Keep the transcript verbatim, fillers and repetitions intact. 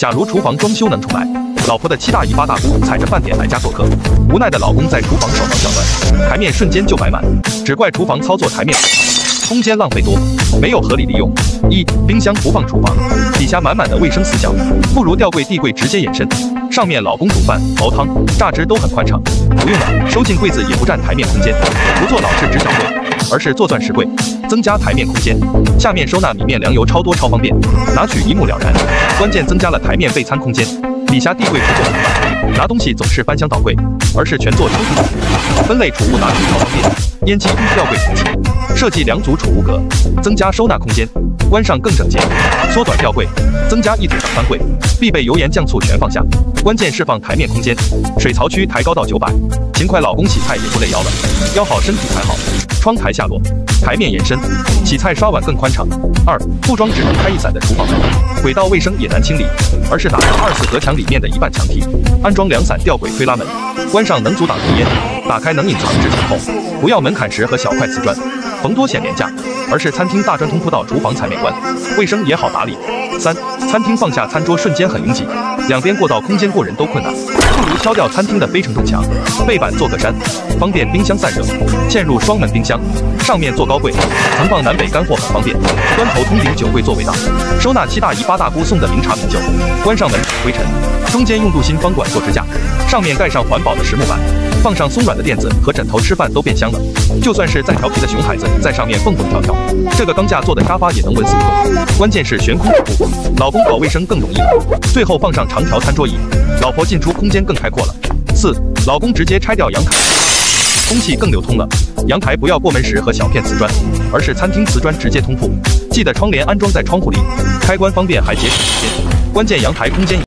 假如厨房装修能重来，老婆的七大姨八大姑踩着饭点来家做客，无奈的老公在厨房手忙脚乱，台面瞬间就摆满，只怪厨房操作台面空间浪费多，没有合理利用。一、冰箱不放厨房，底下满满的卫生死角，不如吊柜地柜直接延伸，上面老公煮饭、熬汤、榨汁都很宽敞。不用了，收进柜子也不占台面空间，不做老式直角柜，而是做钻石柜，增加台面空间。下面收纳米面粮油超多超方便，拿取一目了然。关键增加了台面备餐空间，底下地柜不做平板，拿东西总是翻箱倒柜，而是全做抽屉组，分类储物拿取超方便。烟机吊柜统计，设计两组储物格，增加收纳空间，关上更整洁。缩短吊柜，增加一组长翻柜，必备油盐酱醋全放下。关键是放台面空间，水槽区抬高到九百，勤快老公洗菜也不累腰了，腰好身体才好。窗台下落，台面延伸，洗菜刷碗更宽敞。二、不装只能开一伞的厨房门，轨道卫生也难清理，而是打上二次隔墙里面的一半墙体，安装两伞吊轨推拉门，关上能阻挡油烟，打开能隐藏至墙后。不要门槛石和小块瓷砖，逢多显廉价，而是餐厅大砖通铺到厨房才美观，卫生也好打理。三、餐厅放下餐桌瞬间很拥挤，两边过道空间过人都困难，不如敲掉餐厅的非承重墙，背板做个山，方便冰箱散热。嵌入双门冰箱，上面做高柜，层放南北干货很方便。端头通顶酒柜座位大，收纳七大姨八大姑送的名茶名酒。关上门灰尘，中间用镀锌方管做支架，上面盖上环保的实木板，放上松软的垫子和枕头，吃饭都变香了。就算是再调皮的熊孩子在上面蹦蹦跳跳，这个钢架做的沙发也能纹丝不动。关键是悬空保护，老公搞卫生更容易了。最后放上长条餐桌椅，老婆进出空间更开阔了。四、老公直接拆掉阳台，空气更流通了。阳台不要过门石和小片瓷砖，而是餐厅瓷砖直接通铺。记得窗帘安装在窗户里，开关方便还节省时间。关键阳台空间